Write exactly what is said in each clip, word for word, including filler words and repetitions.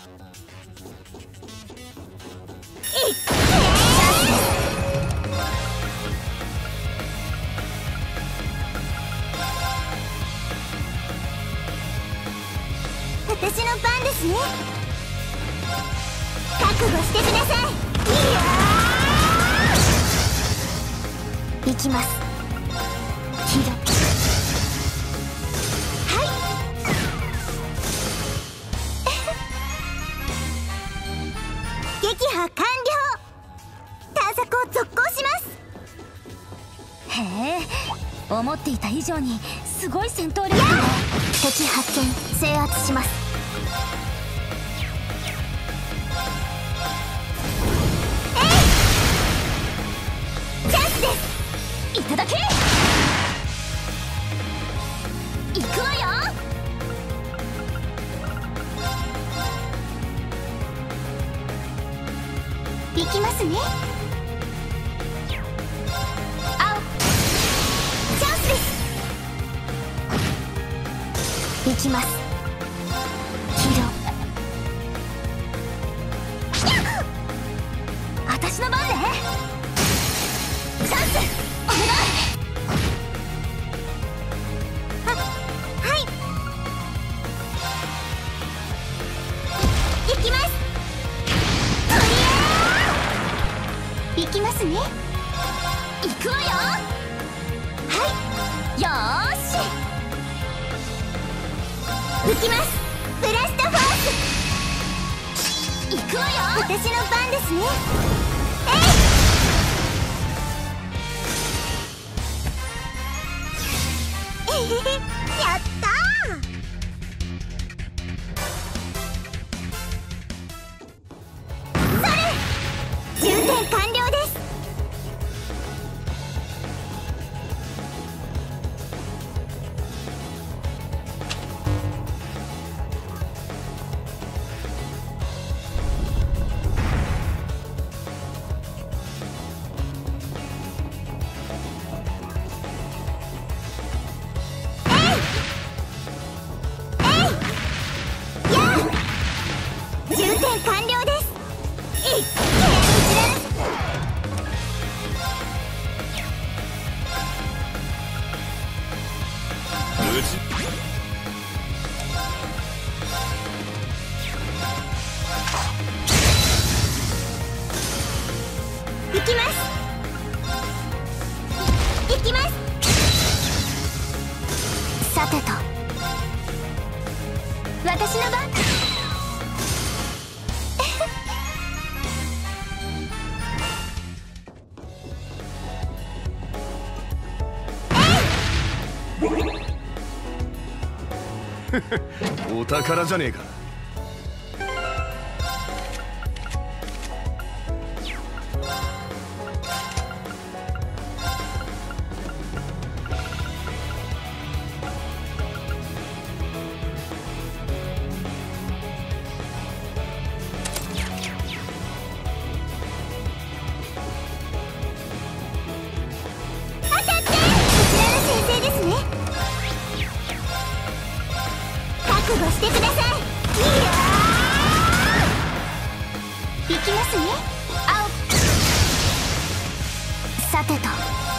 私の番ですね。覚悟してください。いやー、行きます。キル。はい撃破完了。探索を続行します。 へえ、思っていた以上にすごい戦闘力。 敵発見。制圧します。 いただけ。行くわよ。 行きますね。青チャンスです。行きます。黄色。 私の番ね。チャンス。 行きますね。 行くわよ。 はい。 よーし。 行きます。ブラストフォース。 行くわよ。 私の番ですね。えいやったー。それ充填完了です。完了です。いっけ行きます。行きます。さてと私の番。 お宝じゃねえか。 当たって。こちらの先生ですね。覚悟してください。いやー、行きますね。青さてと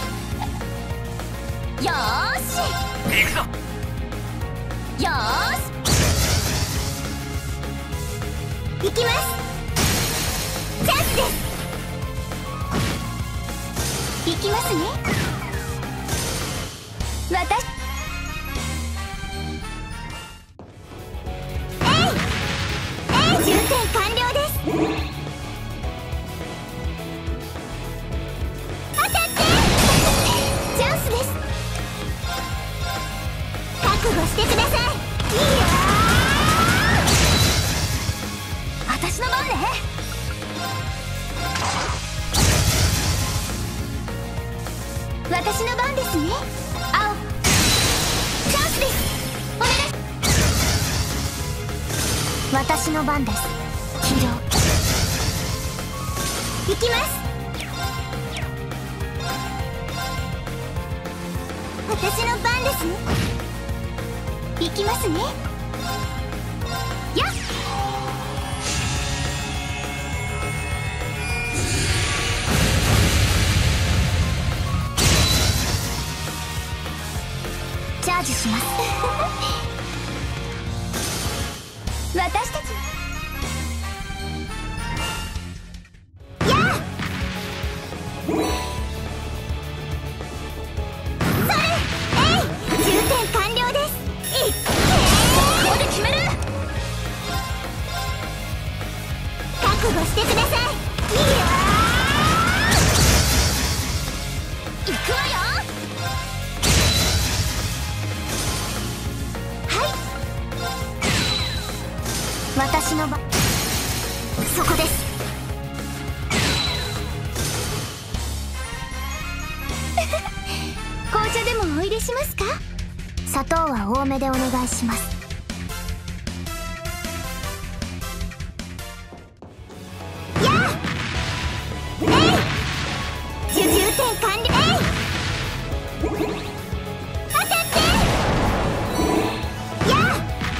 よーし。 行くぞ。 よーし。 行きます。チャンスです。行きますね。私充填完了です。当たって。チャンスです。覚悟してください。いや私の番ね。 私の番ですね。青チャンスです。お願い。私の番です。黄色行きます。私の番ですね。行きますね。やっします私たちやあそれえい充填完了です。いっけーここで決める。覚悟してください。いやー行くわよ。私の場そこです。紅茶でもお入れしますか？砂糖は多めでお願いします。やあえい充填完了。えい当たってやあ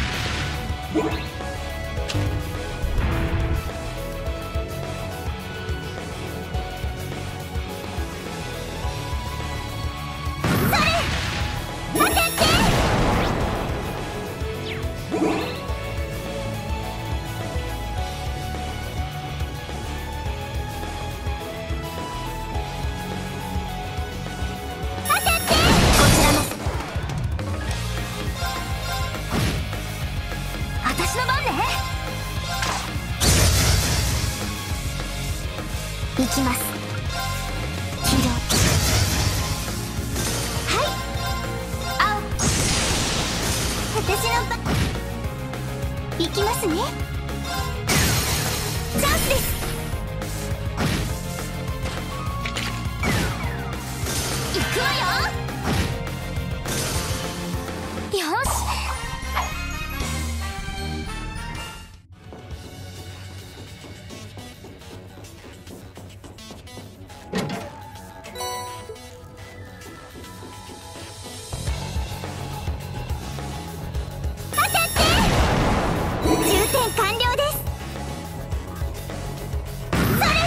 行きます。黄色はい青私の番行きますね。チャンスです。行くわよ。よし完了です。それ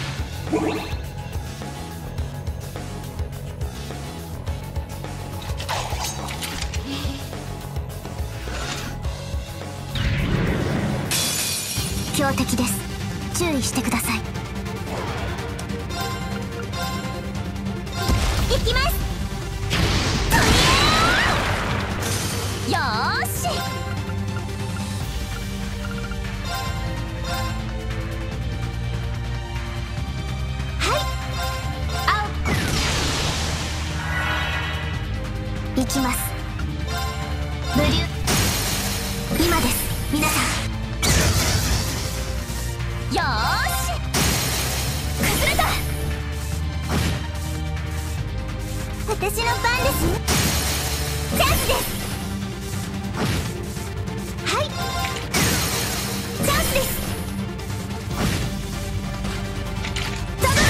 強敵です。注意してください。いきます。よーし行きます。ブリュ今です皆さん。よーし崩れた。私の番です。チャンスです。はいチャンスです。とどめです。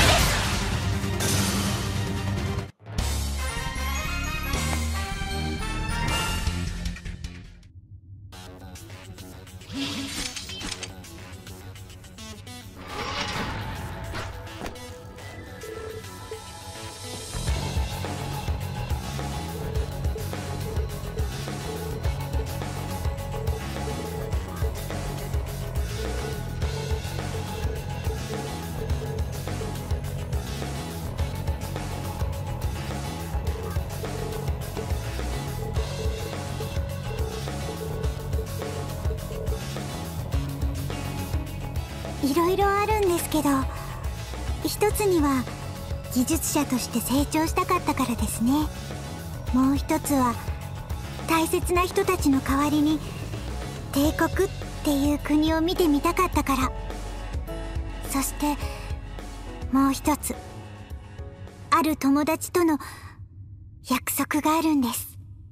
いろいろあるんですけど、一つには技術者として成長したかったからですね。もう一つは大切な人たちの代わりに帝国っていう国を見てみたかったから。そしてもう一つ、ある友達との約束があるんです。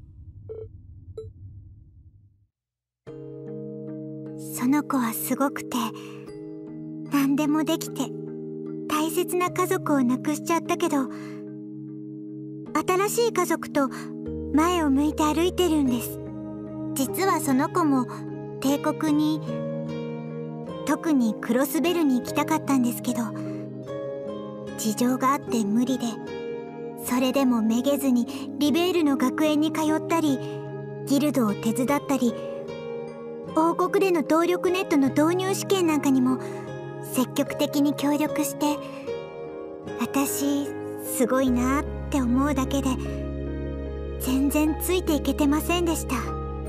その子はすごくて何でもできて大切な家族を亡くしちゃったけど、新しい家族と前を向いて歩いてるんです。実はその子も帝国に、特にクロスベルに行きたかったんですけど、事情があって無理で、それでもめげずにリベールの学園に通ったり、 ギルドを手伝ったり、王国での動力ネットの導入試験なんかにも積極的に協力して、私すごいなって思うだけで全然ついていけてませんでした。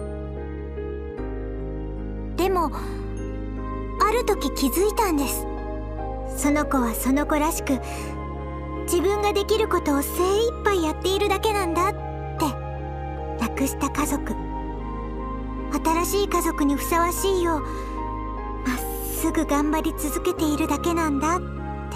でもある時気づいたんです。その子はその子らしく、自分ができることを精一杯やっているだけなんだって。亡くした家族、新しい家族にふさわしいようまっすぐ頑張り続けているだけなんだって。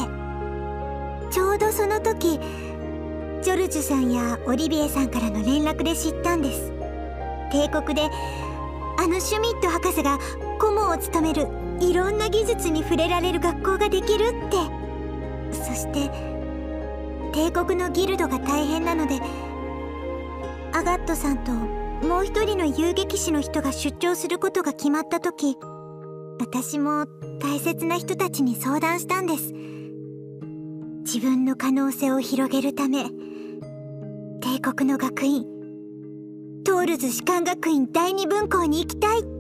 ちょうどその時、ジョルジュさんやオリビエさんからの連絡で知ったんです。帝国であのシュミット博士が顧問を務めるいろんな技術に触れられる学校ができるって。そして帝国のギルドが大変なので、アガットさんともう一人の遊撃士の人が出張することが決まった時、私も大切な人たちに相談したんです。自分の可能性を広げるため、帝国の学院、トールズ士官学院第二分校に行きたいって。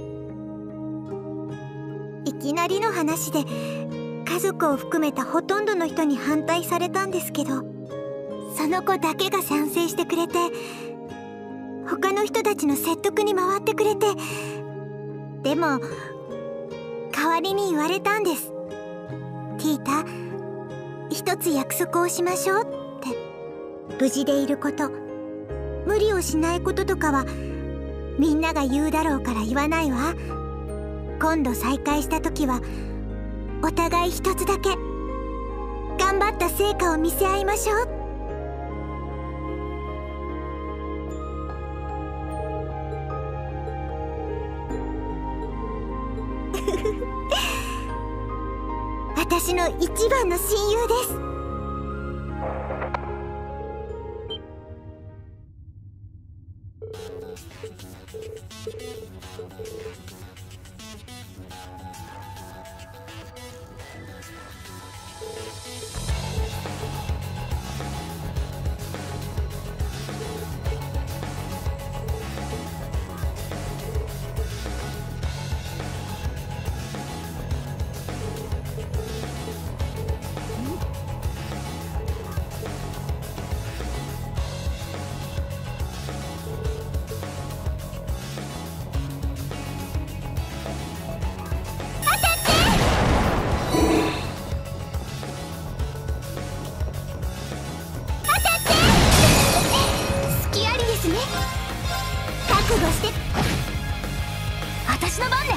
いきなりの話で家族を含めたほとんどの人に反対されたんですけど、その子だけが賛成してくれて、他の人たちの説得に回ってくれて。でも代わりに言われたんです。ティータ、一つ約束をしましょうって。無事でいること、無理をしないこととかはみんなが言うだろうから言わないわ。今度再会した時はお互い一つだけ頑張った成果を見せ合いましょう。私の一番の親友です。 私の番ね。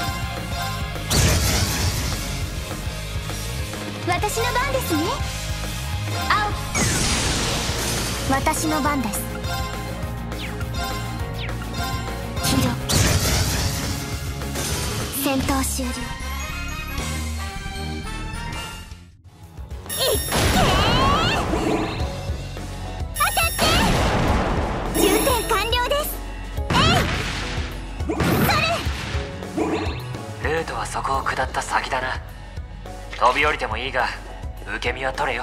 私の番ですね。青、私の番です。黄色、戦闘終了。 ルートはそこを下った先だな。飛び降りてもいいが受け身は取れよ。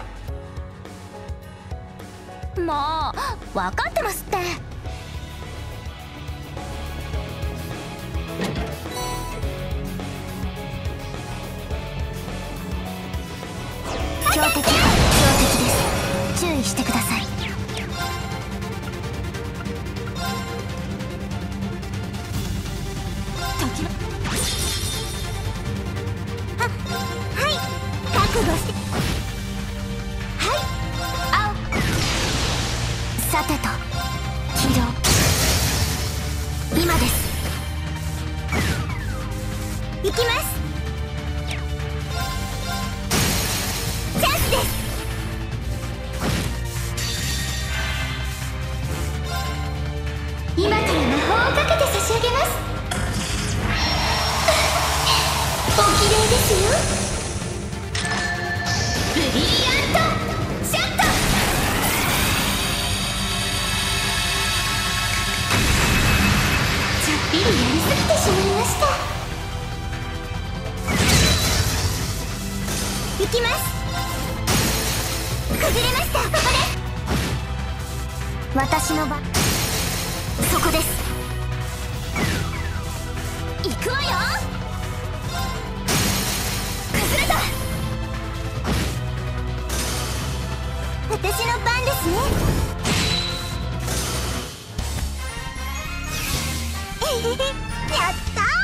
もう分かってますって。標的、標的です。注意してください。覚悟して。はい、青、さてと黄色、今です。行きます。チャンスです。今から魔法をかけて差し上げます。おきれいですよ。ブリリアントシャット。ちょっぴりやりすぎてしまいました。行きます。崩れました。ここで私の番。そこでです。行くわよ。崩れた。 私の番ですね。やったー。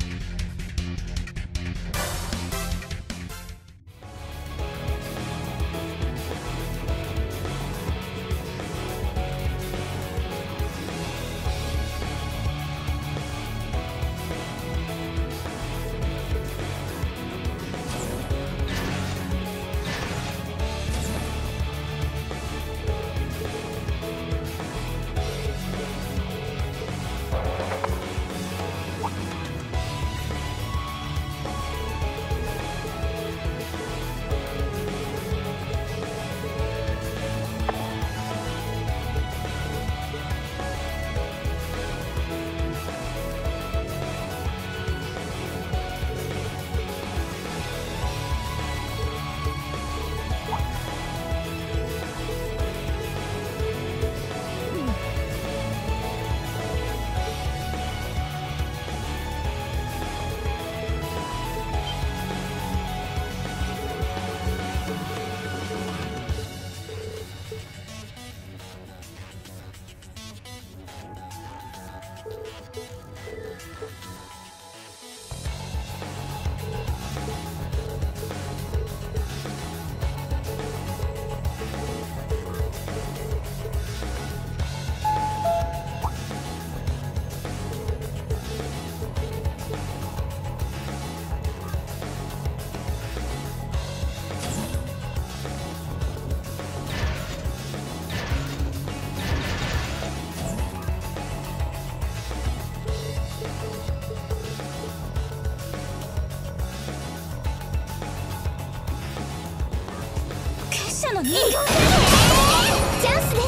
の人形チャンスです。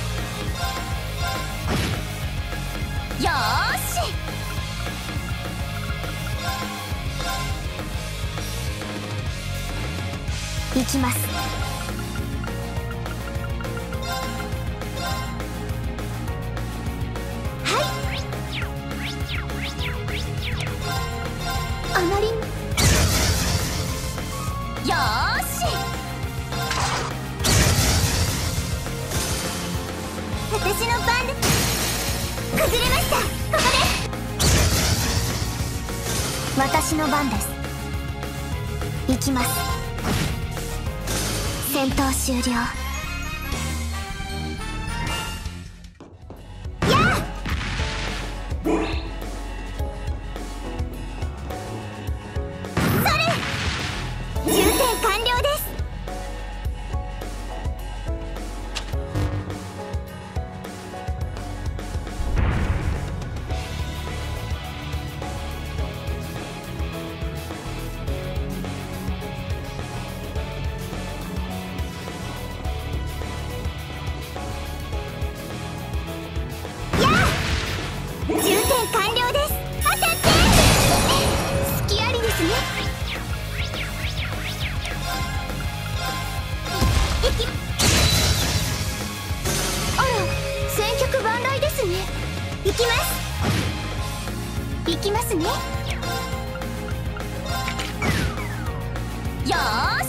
よーし、行きます。はい、あまりよーし、 私の番で崩れました。ここです。 私の番です。行きます。戦闘終了。 やあ、それ充填完了です。充填完了です。当たって隙ありですね。いきあら、千客万来ですね。行きます行きますね。 よーし、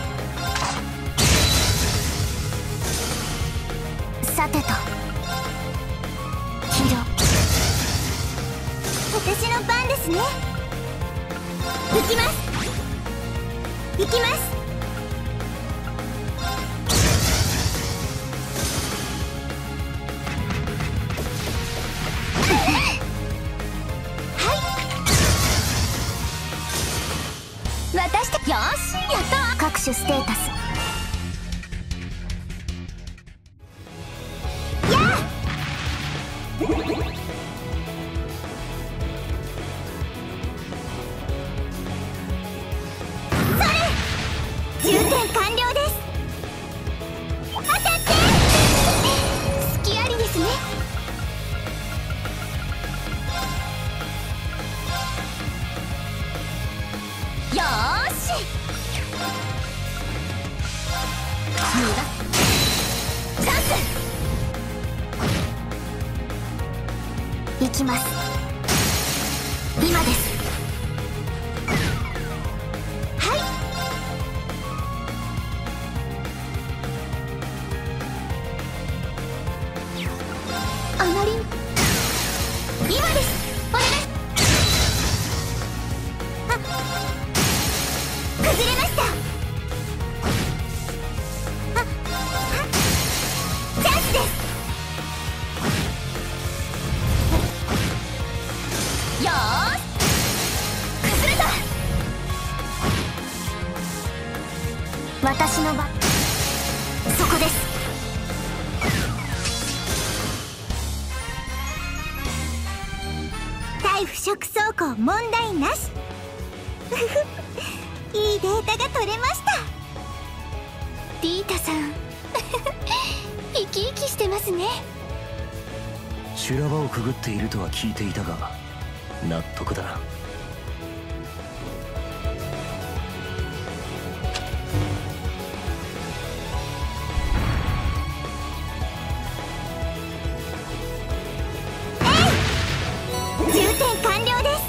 さてとヒロ、 私の番ですね。行きます行きます。はい、 私たよーし、やったわ。各種ステータスやあ、充填完了です。当たって隙ありですね。 よーし、無駄チャンス。 きます。今です。はい。あまり今です。お願い。あ、崩れました。あ、あ、チャンスです。よーし、崩れた。私の番。そこです。 対腐食走行問題なし。いいデータが取れました。 リータさん生き生きしてますね。 修羅場をくぐっているとは聞いていたが納得だな。 充填完了です。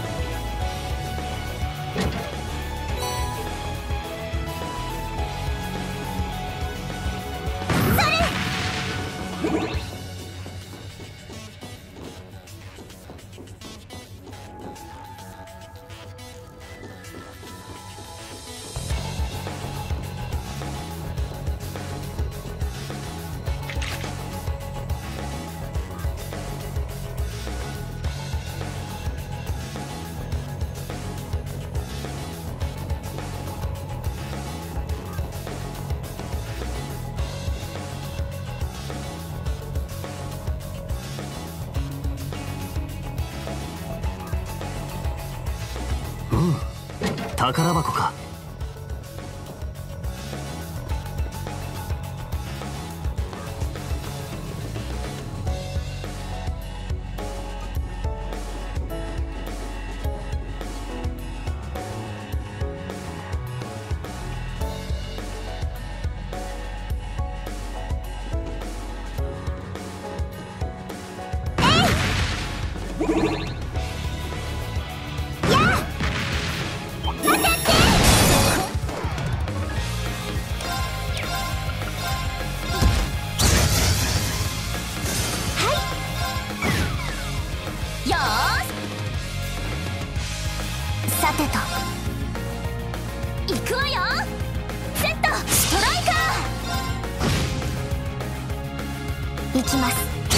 それ。 宝箱か。 さてと行くわよ。セットストライカー。行きます。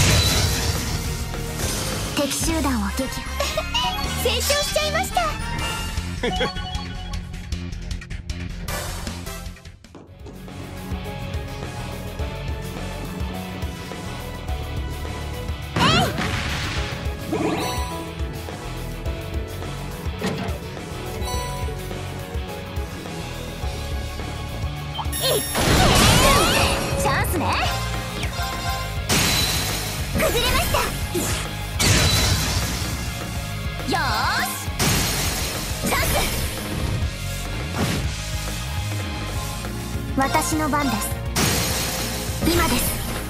敵集団を撃破。成長しちゃいました。チャンスね。 崩れました。 よーし、チャンス。私の番です。今です。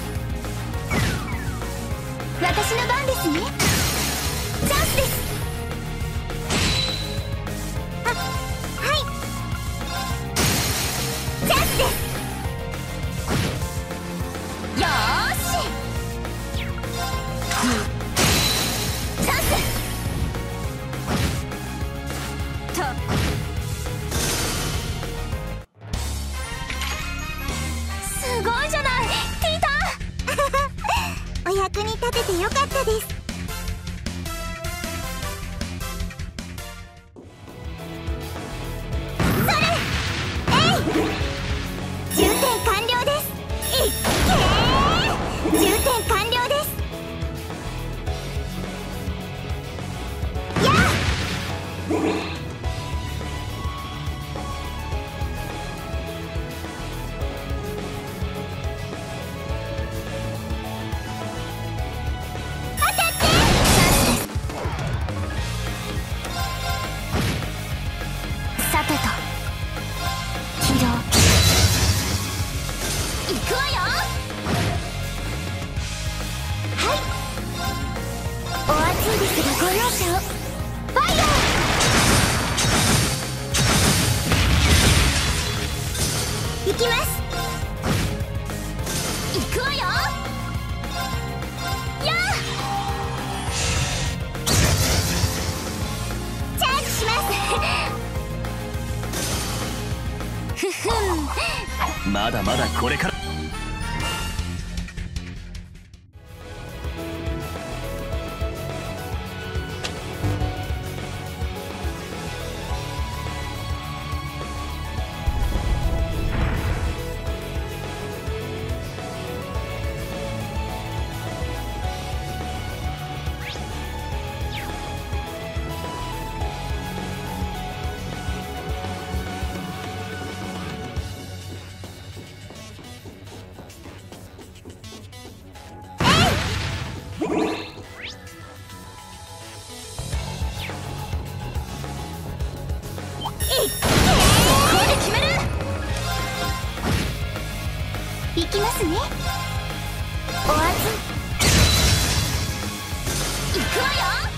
私の番ですね。チャンスです。 あ、はい。チャンスです。 よーし、チャンスと。すごいじゃないティータ。 お役に立ててよかったです。それ。えい。充填完了です。いっけー。充填完了です。やあ。 さてと起動。行くわよ。 はい。お預炎者をファイヤー。行きます。行くわよ。やあ、チャージしますふふん、 まだまだこれから。 行きますね。お味行くわよ。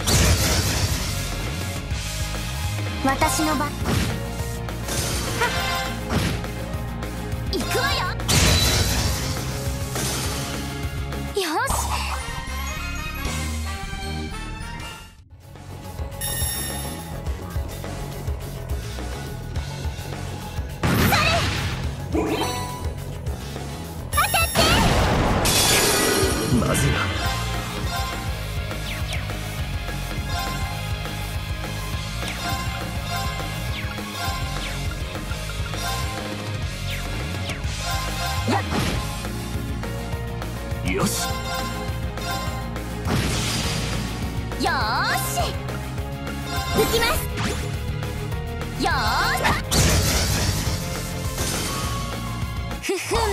私の番。行くわよ。よし。 まずいな。よし。 よーし。抜きます。よーし。ふふん。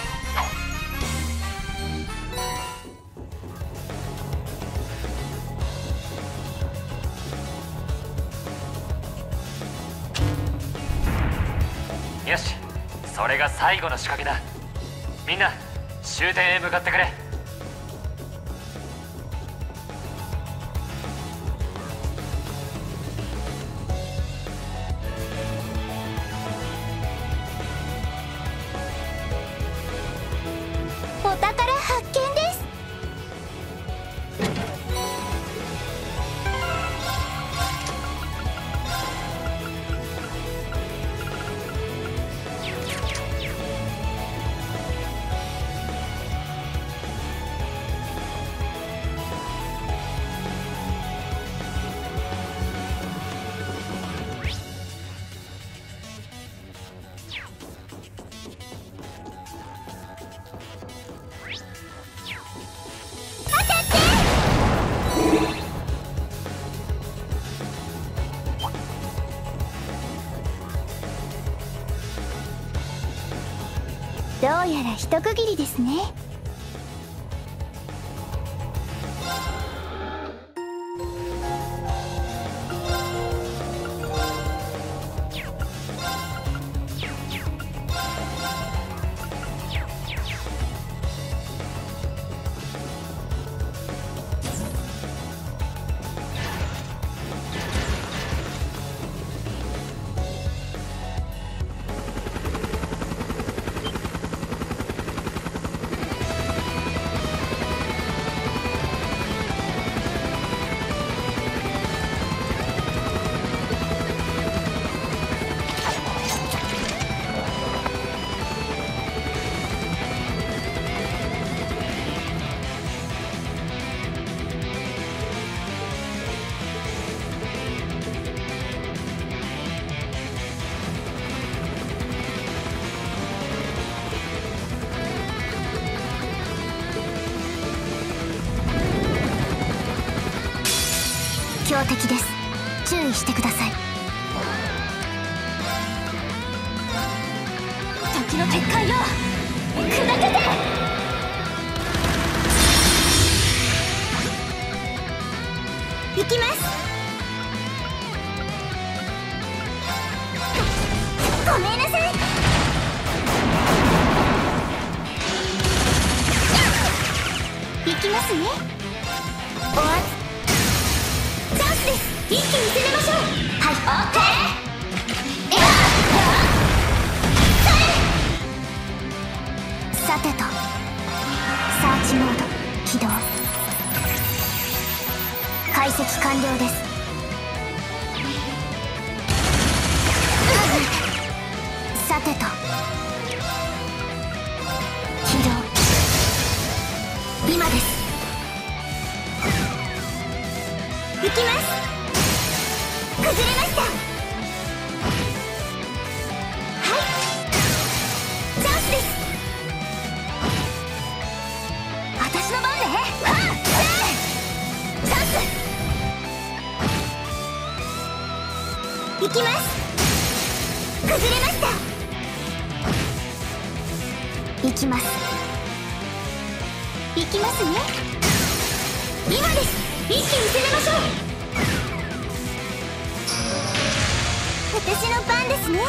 よし、それが最後の仕掛けだ。みんな終点へ向かってくれ。 お宝発見です。どうやら一区切りですね。強敵です。注意してください。時の結界を砕けて。行きます。ごめんなさい。行きますね。おわです。一気に攻めましょう。はい、オッケー。さてと、サーチモード起動。解析完了です。さてと、起動。今です。行きます。崩れました。はい、チャンスです。私の番ね。はっ、チャンス。行きます。崩れました。行きます。行きますね。今です。一気に攻めましょう。私の番ですね。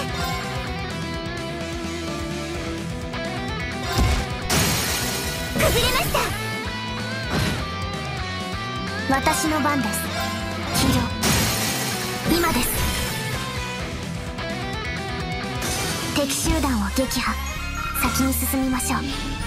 崩れました。私の番です。起動。今です。敵集団を撃破。先に進みましょう。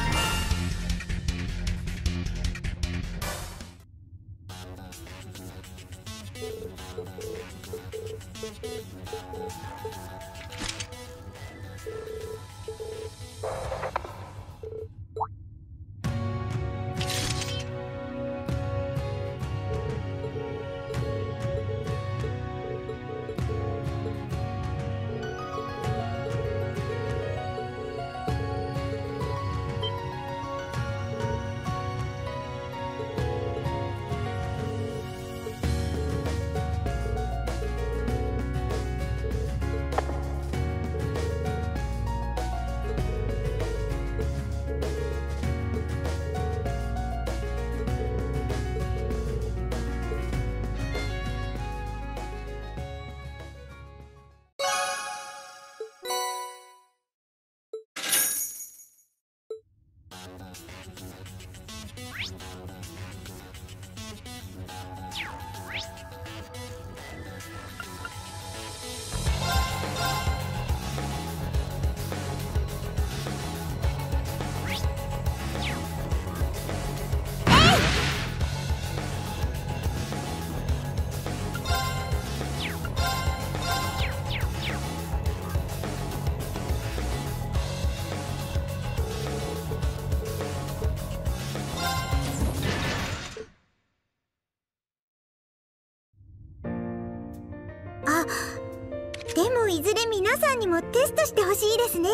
でもいずれ皆さんにもテストしてほしいですね。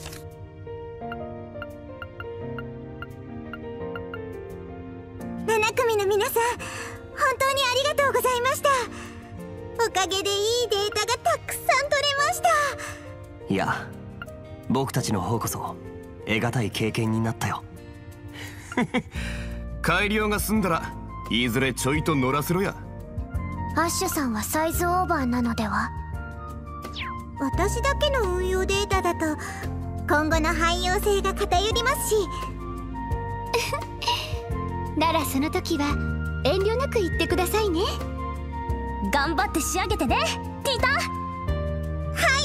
なな組の皆さん、本当にありがとうございました。おかげでいいデータがたくさん取れました。 いや、僕たちの方こそ得難い経験になったよ。 改良が済んだらいずれちょいと乗らせろや。 アッシュさんはサイズオーバーなのでは。 私だけの運用データだと今後の汎用性が偏りますし。 ならその時は遠慮なく言ってくださいね。頑張って仕上げてね、ティータ。 はい。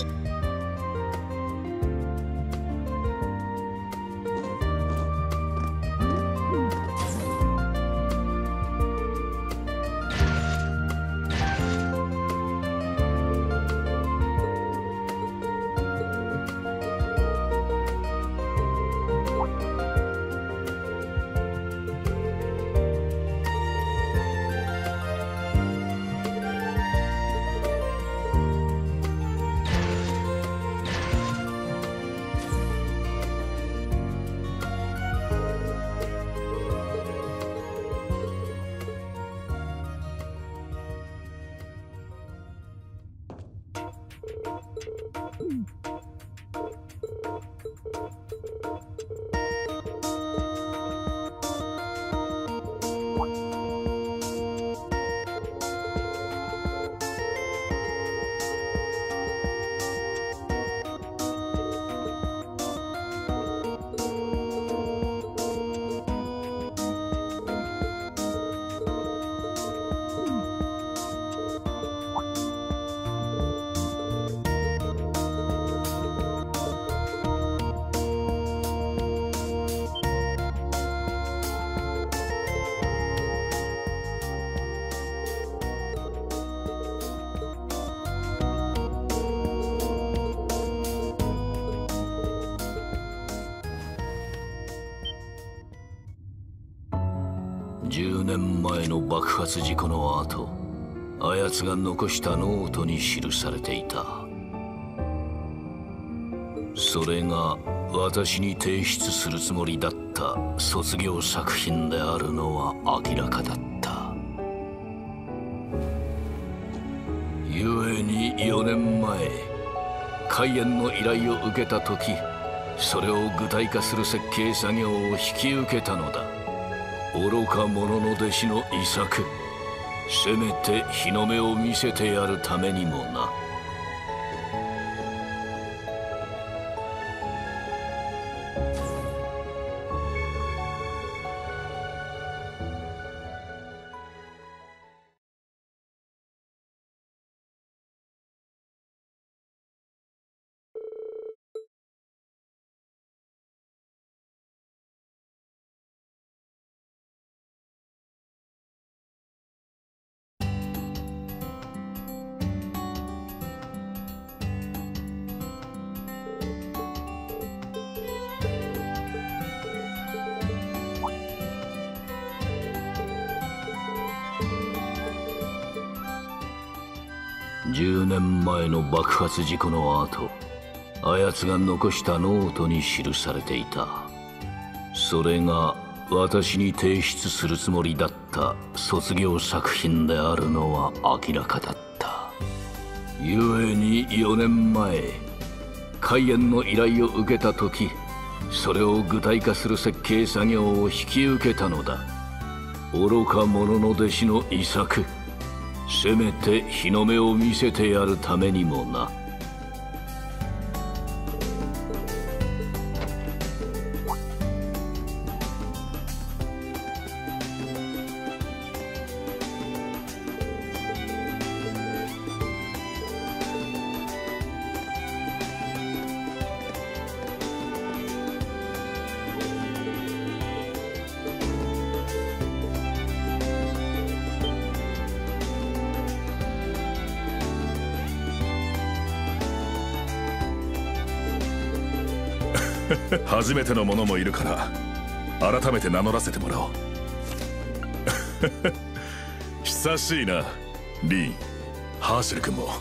じゅうねんまえの爆発事故の後、あやつが残したノートに記されていた。それが私に提出するつもりだった卒業作品であるのは明らかだった。故によねんまえ開演の依頼を受けた時、それを具体化する設計作業を引き受けたのだ。愚か者の弟子の遺作、せめて日の目を見せてやるためにもな。じゅうねんまえの爆発事故の後、あやつが残したノートに記されていた。それが私に提出するつもりだった卒業作品であるのは明らかだった。故によねんまえ開演の依頼を受けた時、それを具体化する設計作業を引き受けたのだ。愚か者の弟子の遺作、せめて日の目を見せてやるためにもな。 初めての者もいるから改めて名乗らせてもらおう。久しいなリーン、ハーシェル君も。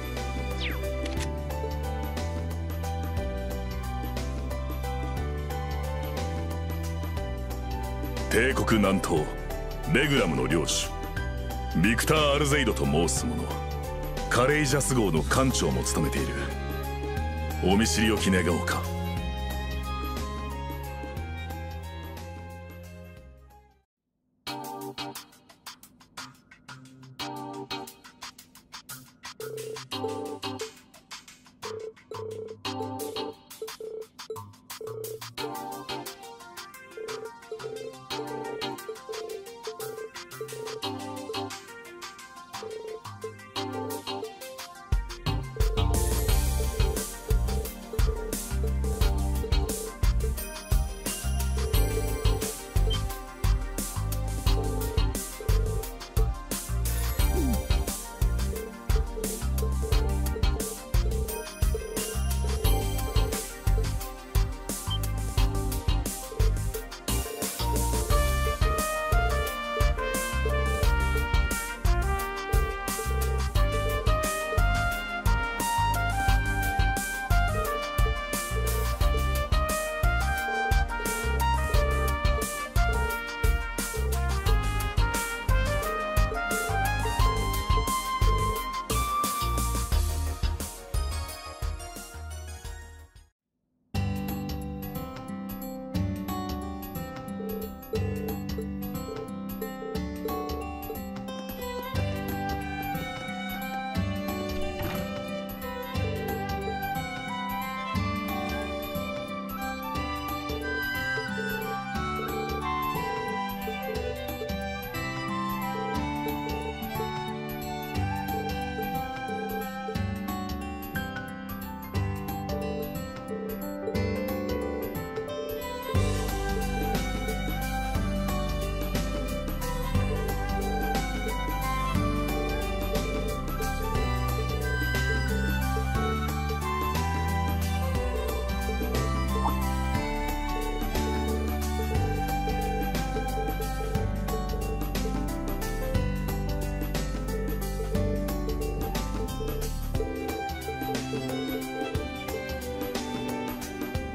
帝国南東レグラムの領主ビクター・アルゼイドと申す者、カレイジャス号の艦長も務めている。お見知りおき願おうか。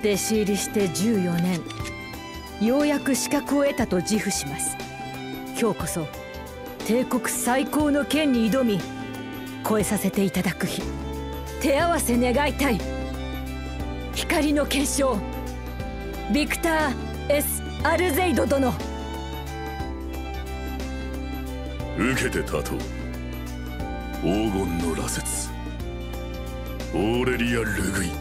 弟子入りしてじゅうよねん、ようやく資格を得たと自負します。今日こそ帝国最高の剣に挑み超えさせていただく日、手合わせ願いたい。光の結晶ビクター・エス・アルゼイド殿。 受けて立とう。黄金の羅刹オーレリア・ルグイ。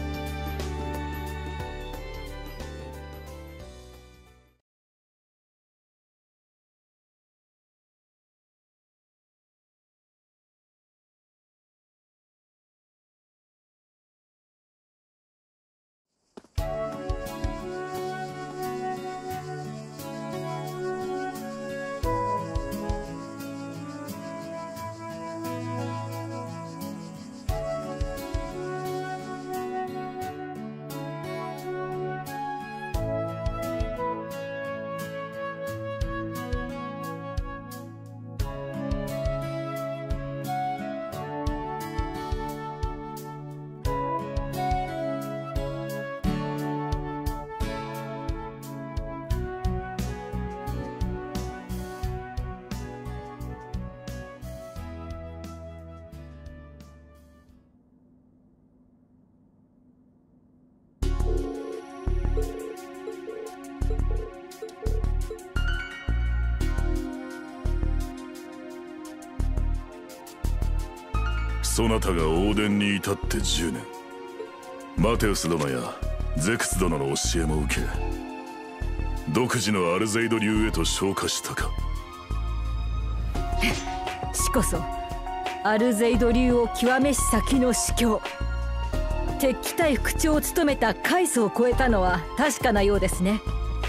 そなたがオーデンに至ってじゅうねん、マテウス殿やゼクス殿の教えも受け、独自のアルゼイド流へと昇華したか。 しこそアルゼイド流を極めし先の司教、敵機対副長を務めたカイスを超えたのは確かなようですね。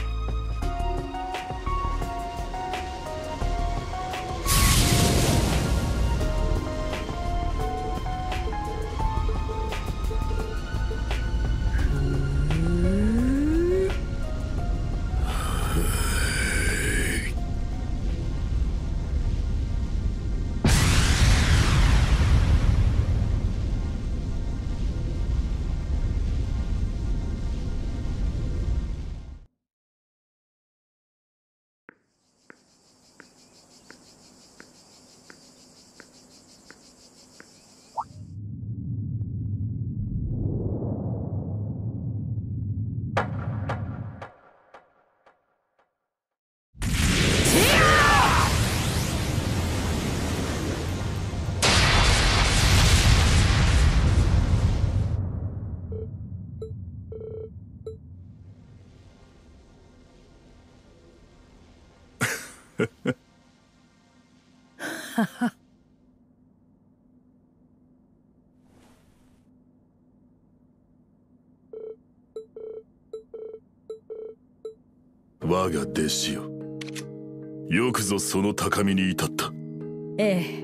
我が弟子よ、よくぞその高みに至った。 ええ、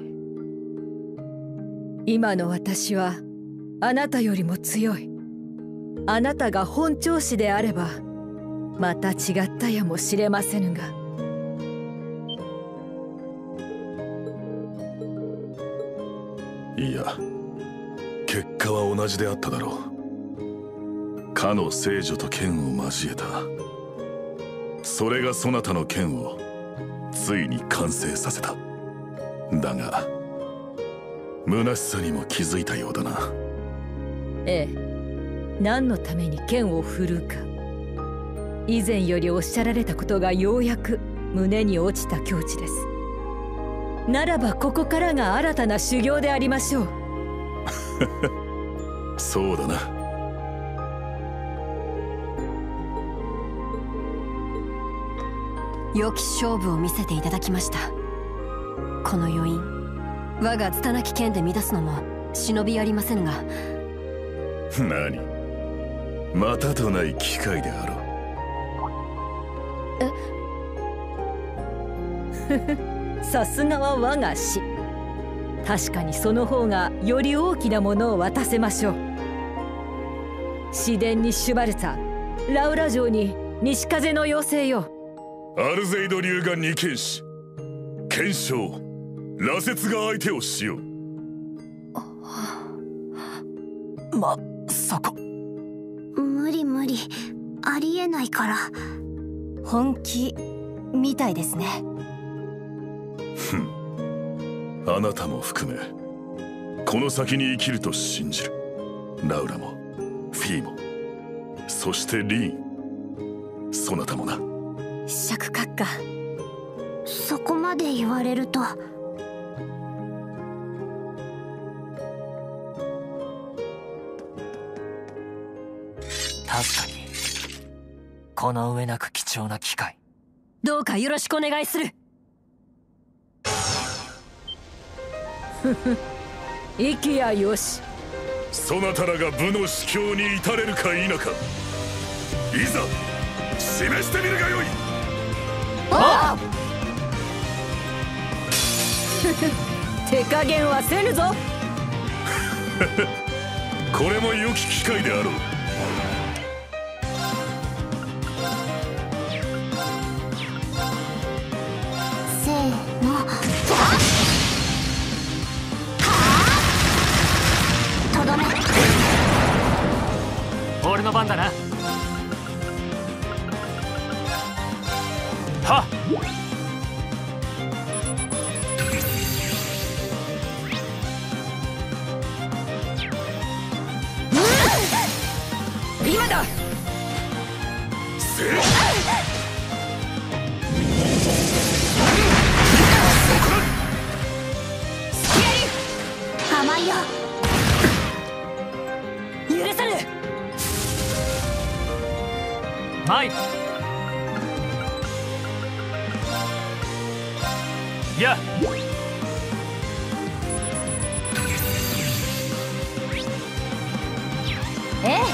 今の私はあなたよりも強い。あなたが本調子であればまた違ったやもしれませぬが。 いや、結果は同じであっただろう。かの聖女と剣を交えた、それがそなたの剣をついに完成させた。だが虚しさにも気づいたようだな。 ええ、何のために剣を振るうか、以前よりおっしゃられたことがようやく胸に落ちた境地です。ならばここからが新たな修行でありましょう。 そうだな。 良き勝負を見せていただきました。この余韻、我が拙なき剣で乱すのも忍びありませぬが。 何、またとない機会であろう。えさすがは我が師。確かにその方がより大きなものを渡せましょう。市電にシュバルツァ、ラウラ城に西風の妖精よ。 アルゼイド流が二剣士、剣将羅刹が相手をしよう。 まさか。無理も無理、ありえないから。 本気みたいですね。 ふん、あなたも含めこの先に生きると信じる。ラウラもフィーも、そしてリーン、そなたもな。 釈閣下、 そこまで言われると。 確かにこの上なく貴重な機会。 どうかよろしくお願いする。ふふ、息やよし。 そなたらが武の司教に至れるか否か、いざ示してみるがよい。 ああ手加減はせぬぞ。 これも良き機会であろう。 せーの、とどめ。 俺の番だな。はっ、 今だ。 せい甘いよ。 許さぬ。 マイやええ。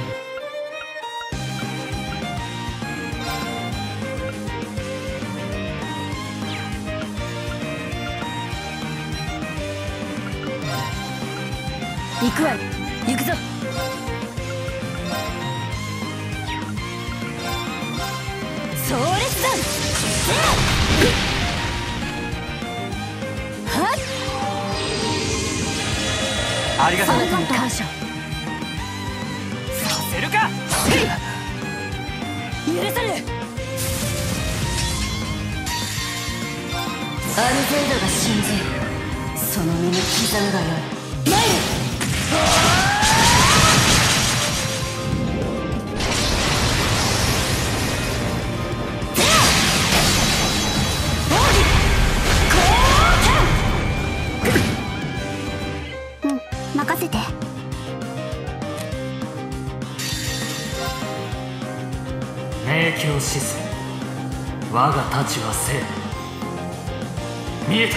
行くわ。行くぞ。壮烈だ。はっ、 ありがとう。 あなたに感謝。 させるか。 許さぬ。 アルゼイドが信じ、その身に刻むがよい。参る。 うん、任せて。 明鏡止水、我が太刀は生。見えた。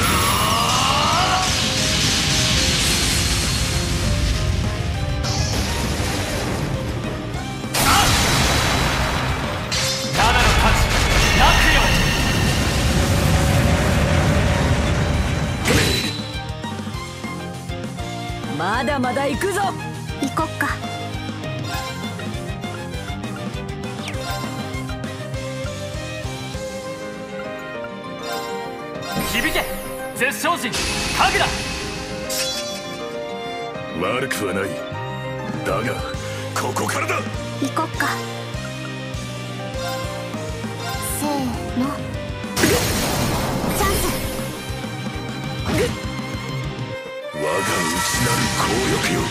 まだまだ行くぞ。 行こっか。 響け絶唱人神だ。 悪くはない。だがここからだ。 行こっか。せーの、チャンス。 我が内なる強欲よ。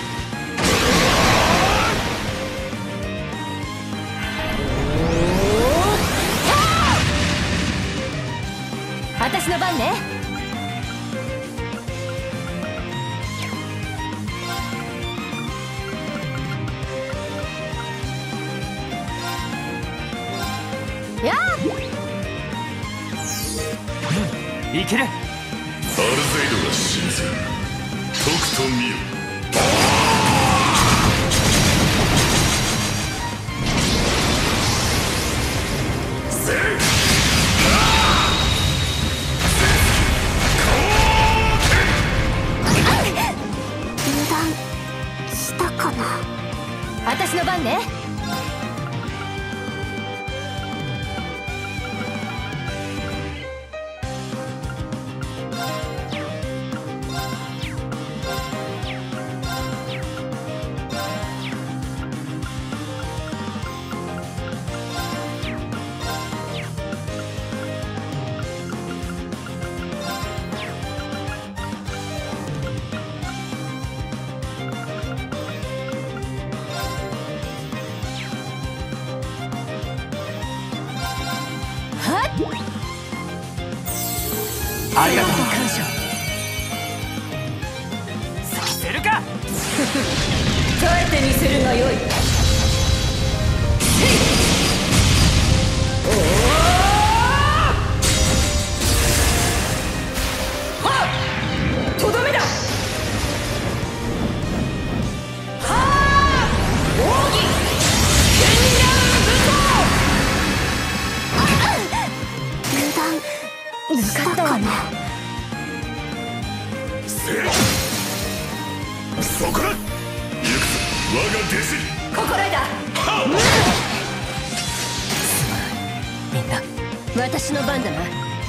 私の番ね。やあ、 いける。 アルゼイドが神髄、とくと見よ。せい油断したかな。 私の番ね。 ありがとう。 感謝させるか。 耐えてみせるがよい。とどめだ。はあ奥義剣乱武装。抜かったわね。 そこだ。行くぞ我が弟子。 心得た。 みんな私の番だな。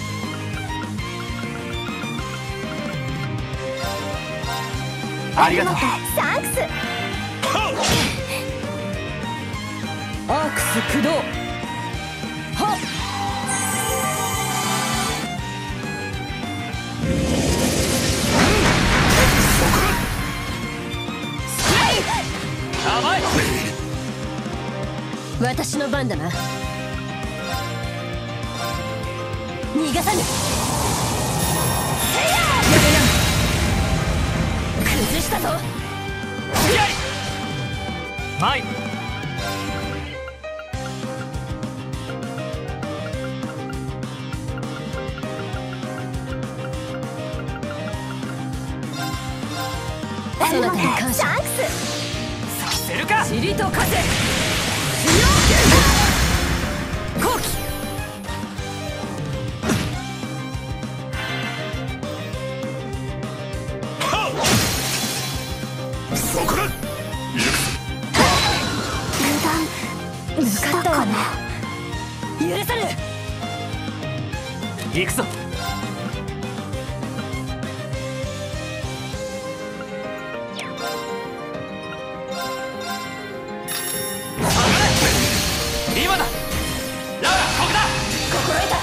ありがとう。 サンクス。 アークス駆動。はっ。 やばい。 私の番だな。逃がさぬ。崩したぞ。 はい。 そなたに感謝。 サンクス。 させるか。 塵と風。後期。 そこだ。行くぞ。 抜かったわね。許さぬ。 行くぞ。今だ。ラウラここだ。 心得た。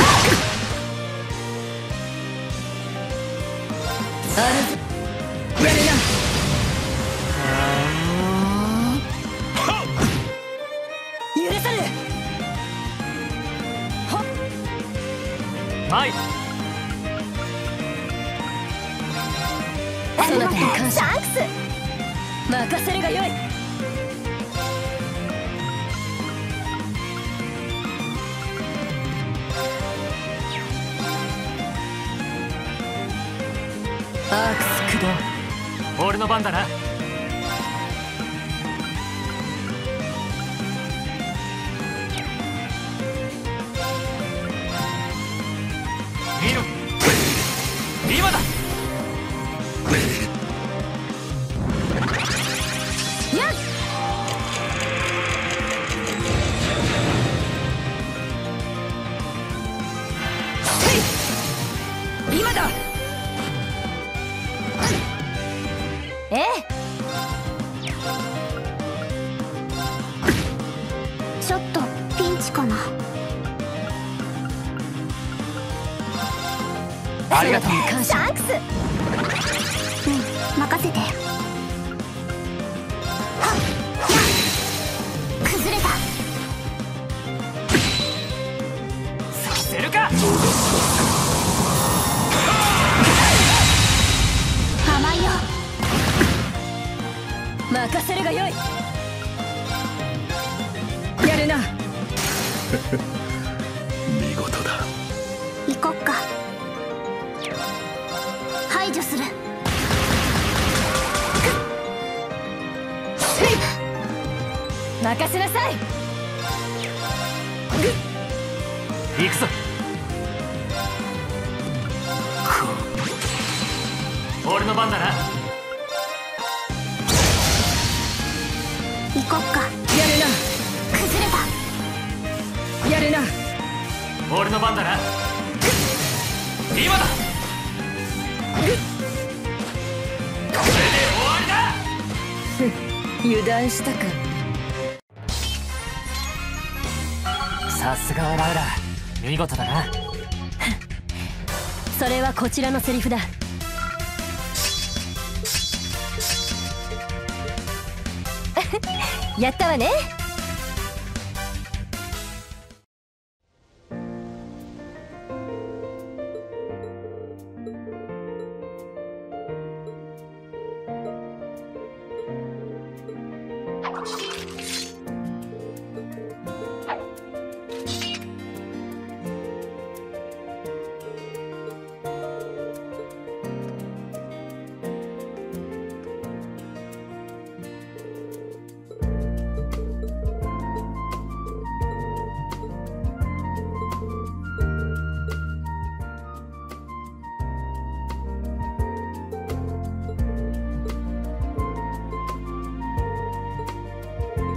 アルズやるな。許さぬ。はっ。 はい。 そなたに感謝。 サンクス。 任せるがよい。アークス駆動。 俺の番だな。見ろ。今だ。 やっ。今だ。ええ。 ちょっとピンチかな。 ありがとう。 感謝。 サンクス。うん任せて。はっやっ崩れた。 させるか。 甘いよ。 任せるがよい。やるな。 見事だ。 行こっか。排除する。 任せなさい。 行くぞ。俺の番だな。 行こっか。 やるな。 崩れた。 やるな。 俺の番だな。今だ。これで終わりだ。 油断したか。 さすがはラウラ、見事だな。 それはこちらのセリフだ。やったわね。 「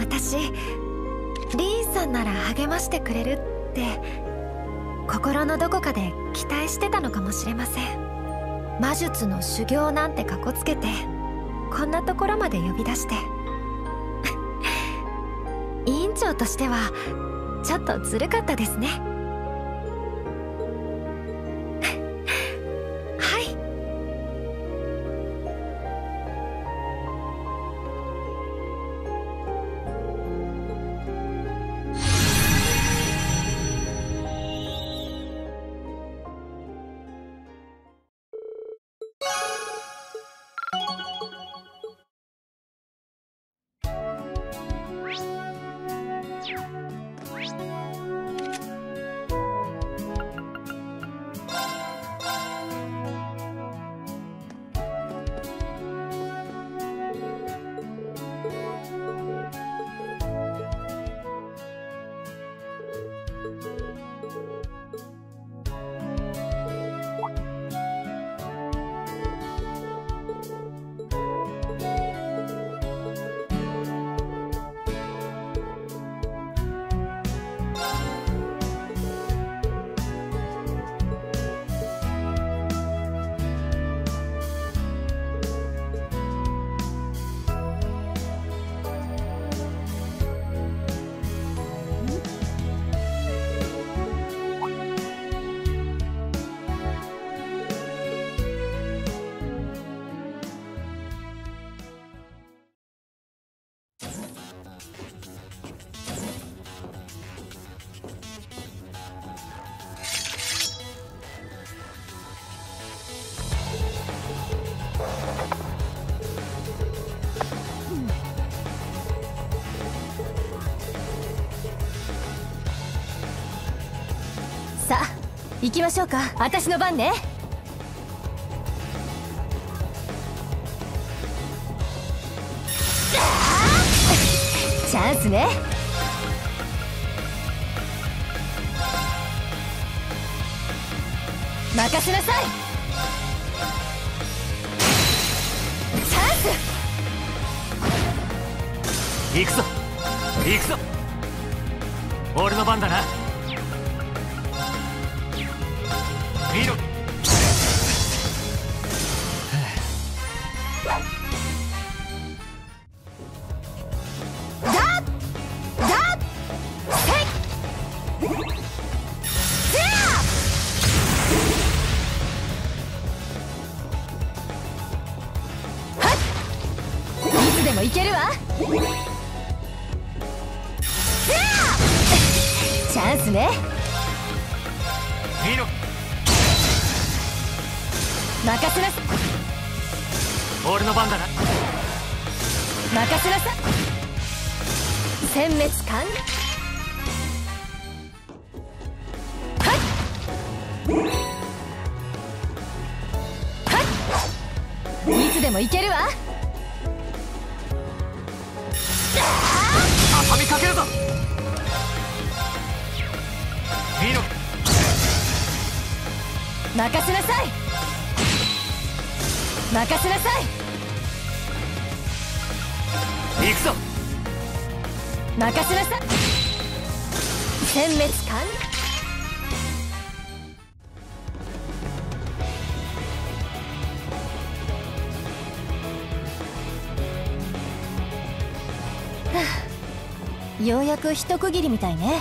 私リーンさんなら励ましてくれるって心のどこかで期待してたのかもしれません。魔術の修行なんてかこつけてこんなところまで呼び出して委員長としてはちょっとずるかったですね。はい。さあ行きましょうか。私の番ね。チャンスね。任せなさい。チャンス。 行くぞ行くぞ、俺の番だな。見ろ。 いけるわ。チャンスね。 見ろ。 任せなさい。 俺の番だな。 任せなさい。殲滅完了。はいはい、いつでもいけるわ。 畳みかけるぞ。見ろ。 任せなさい。任せなさい。 行くぞ。 任せなさい。殲滅完了。ようやく一区切りみたいね。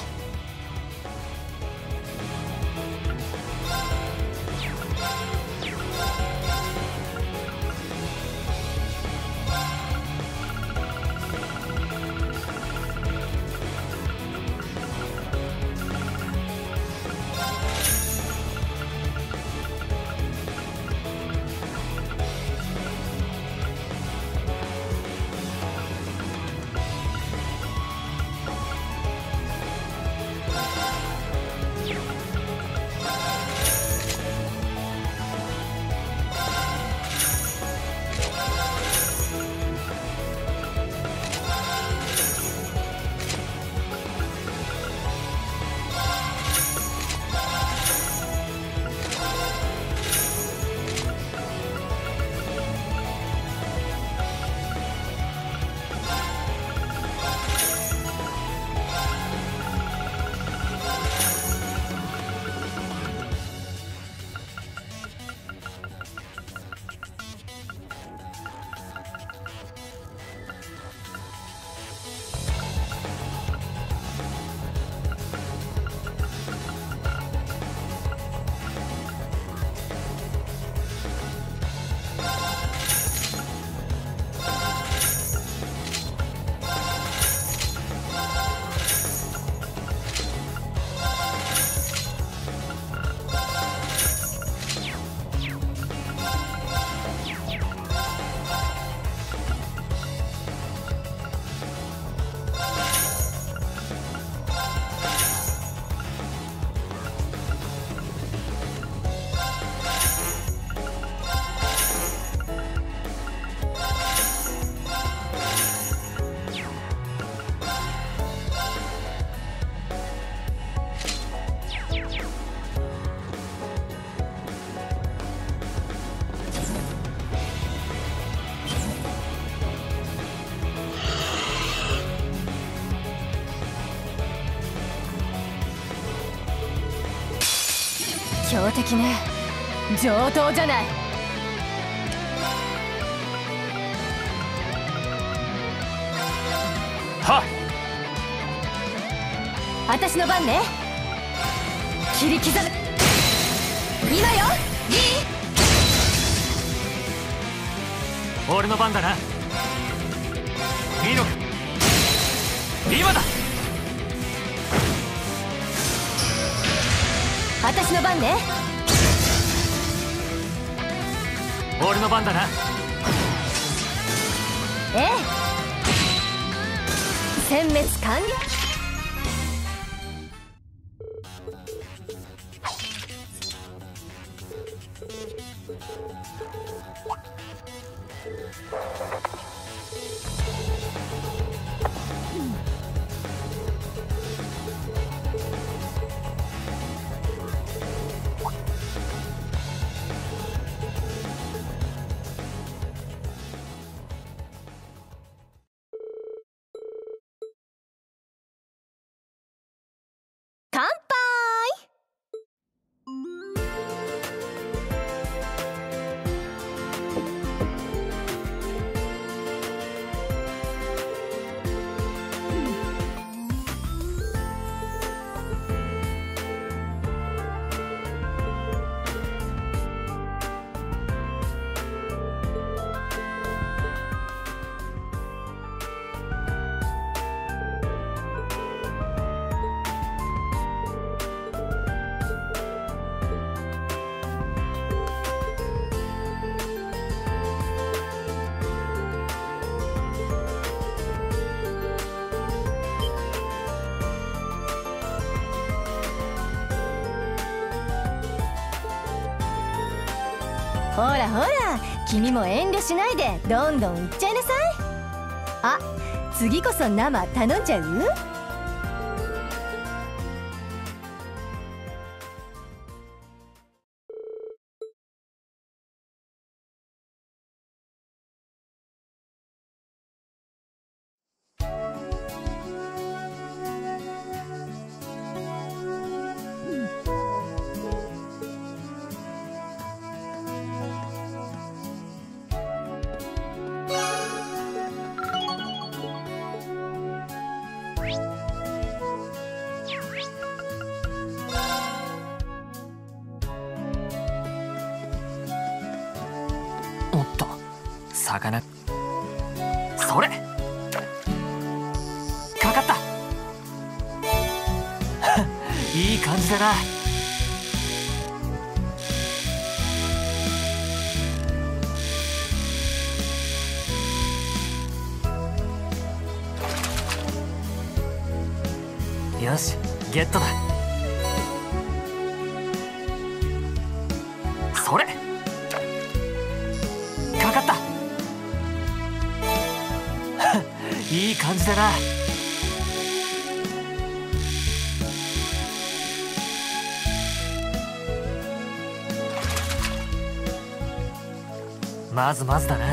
強敵ね。上等じゃない。 はっ、 私の番ね。切り刻む。今よリー。俺の番だな。いいのか、今だ。 私の番ね。 俺の番だな。 ええ、殲滅完了。乾杯。ほらほら、君も遠慮しないでどんどんいっちゃいなさい。あ、次こそ生頼んじゃう？ おっと、魚。それかかった。いい感じだな。よし、ゲットだ。それかかった。いい感じだな。まずまずだな。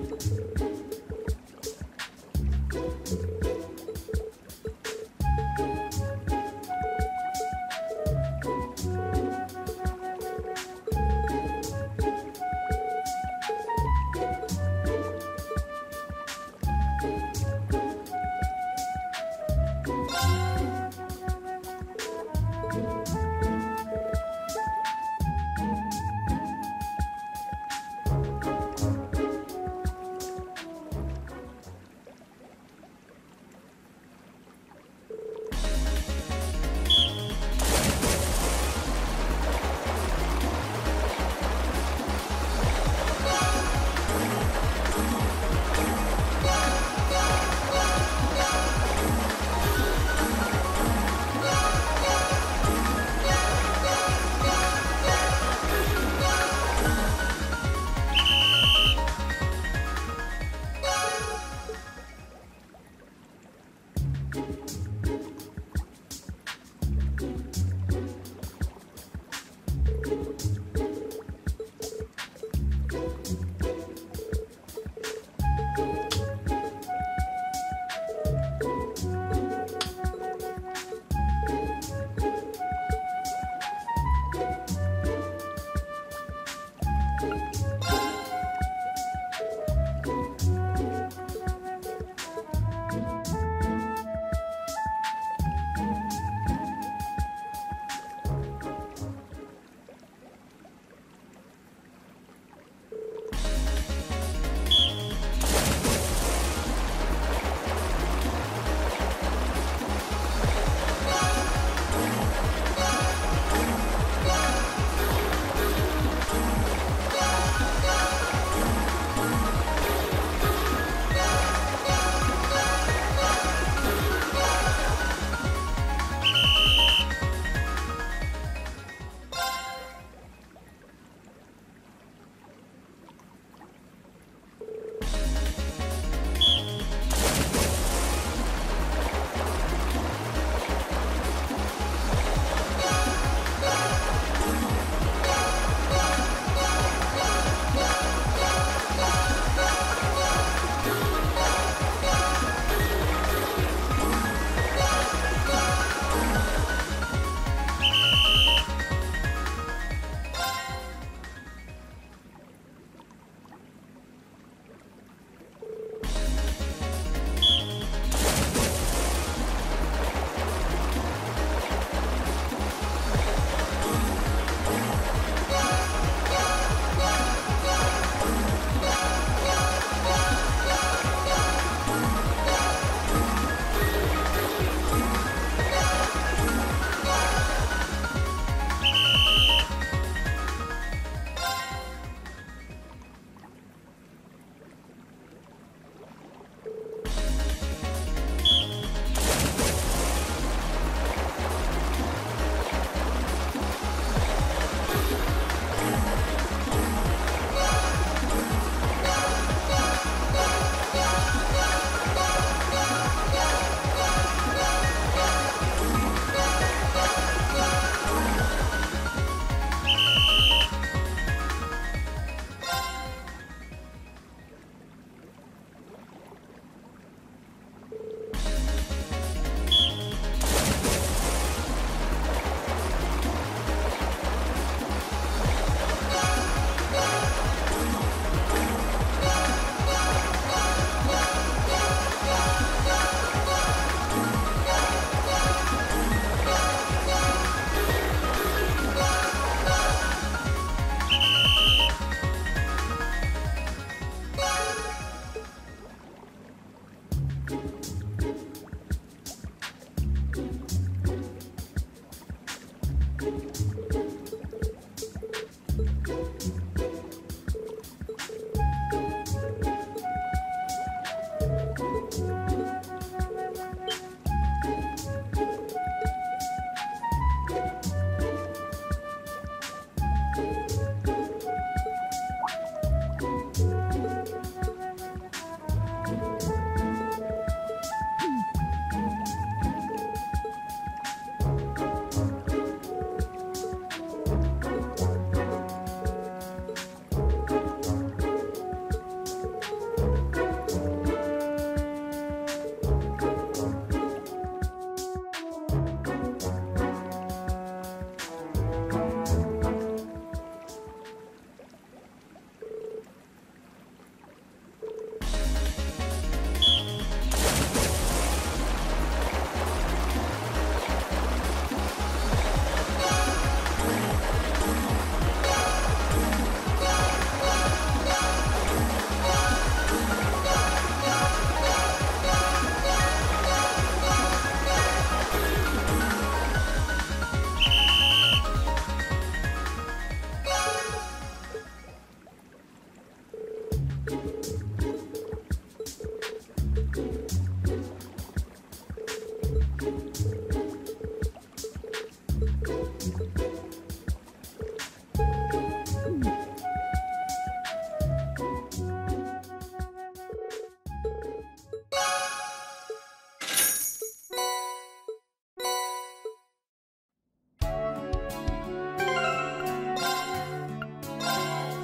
「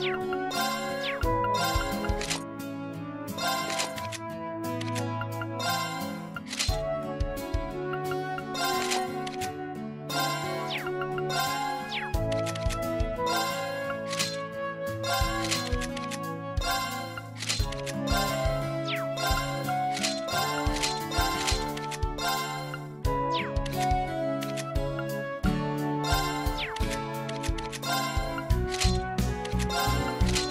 「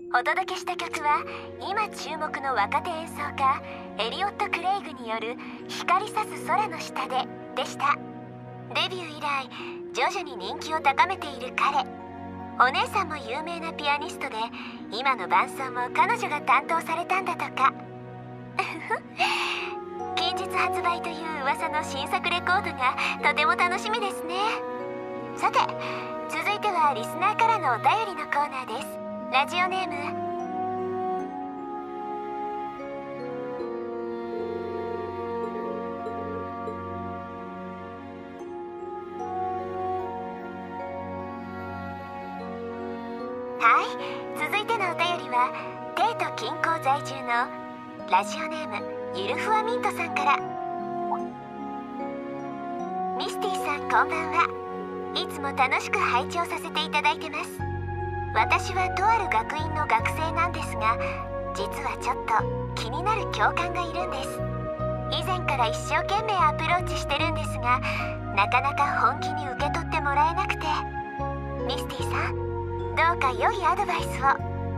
お届けした曲は今注目の若手演奏家エリオット・クレイグによる「光さす空の下で」でした。デビュー以来徐々に人気を高めている彼。お姉さんも有名なピアニストで、今の伴奏も彼女が担当されたんだとか。近日発売という噂の新作レコードがとても楽しみですね。さて、続いてはリスナーからのお便りのコーナーです。ラジオネームはい、続いてのお便りは帝都近郊在住のラジオネームゆるふわミントさんから。ミスティさん、こんばんは。いつも楽しく拝聴させていただいてます。私はとある学院の学生なんですが、実はちょっと気になる教官がいるんです。以前から一生懸命アプローチしてるんですが、なかなか本気に受け取ってもらえなくて。ミスティさん、どうか良いアドバイスを。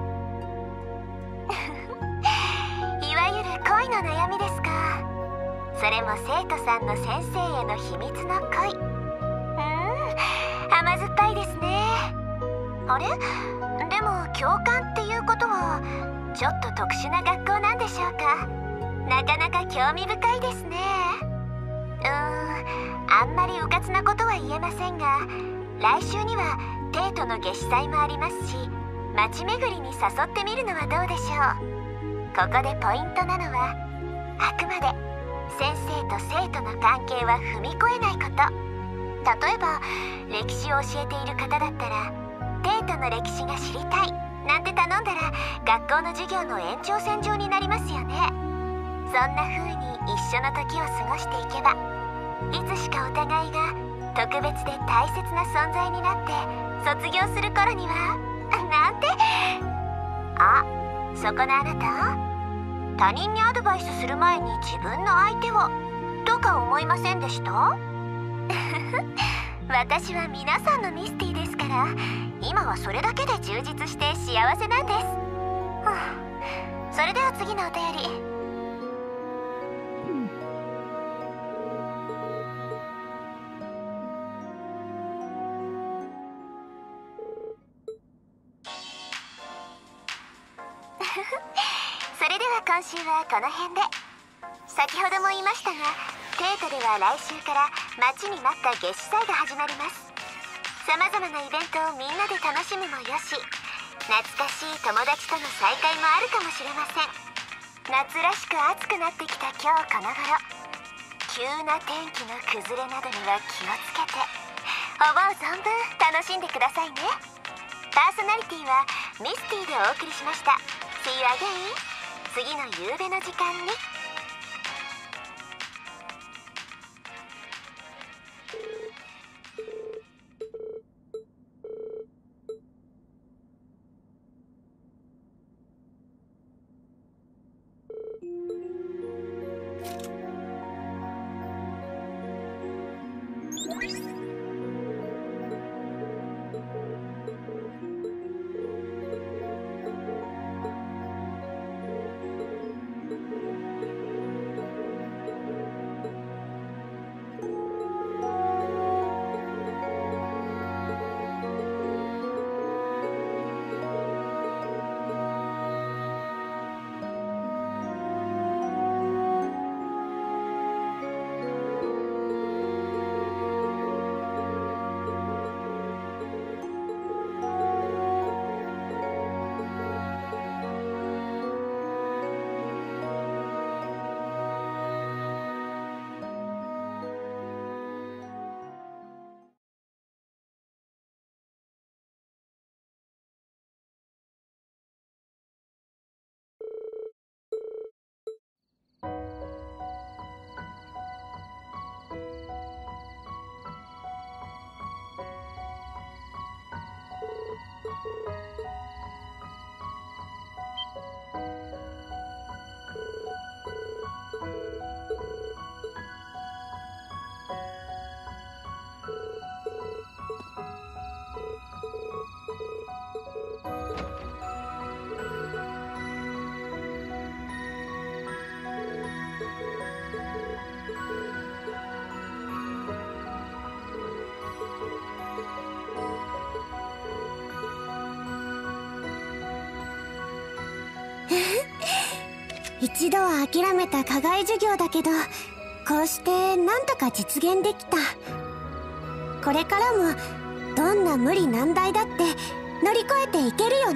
いわゆる恋の悩みですか。それも生徒さんの先生への秘密の恋。うーん、甘酸っぱいですね。あれ？でも教官っていうことはちょっと特殊な学校なんでしょうか。なかなか興味深いですね。うーん、あんまりうかつなことは言えませんが、来週には帝都の夏至祭もありますし、街巡りに誘ってみるのはどうでしょう。ここでポイントなのは、あくまで先生と生徒の関係は踏み越えないこと。例えば歴史を教えている方だったら、帝都の歴史が知りたいなんて頼んだら学校の授業の延長線上になりますよね。そんな風に一緒の時を過ごしていけば、いつしかお互いが特別で大切な存在になって卒業する頃にはなんて。あ、そこのあなた、他人にアドバイスする前に自分の相手をとか思いませんでした？私は皆さんのミスティですから、今はそれだけで充実して幸せなんです。それでは次のお便り。それでは今週はこの辺で。先ほども言いましたが、帝都では来週から待ちに待った夏至祭が始まります。さまざまなイベントをみんなで楽しむもよし、懐かしい友達との再会もあるかもしれません。夏らしく暑くなってきた今日この頃、急な天気の崩れなどには気をつけて、思う存分楽しんでくださいね。パーソナリティはミスティでお送りしました。 See you again。 次の夕べの時間に。 一度は諦めた課外授業だけど、こうしてなんとか実現できた。これからもどんな無理難題だって乗り越えていけるよ。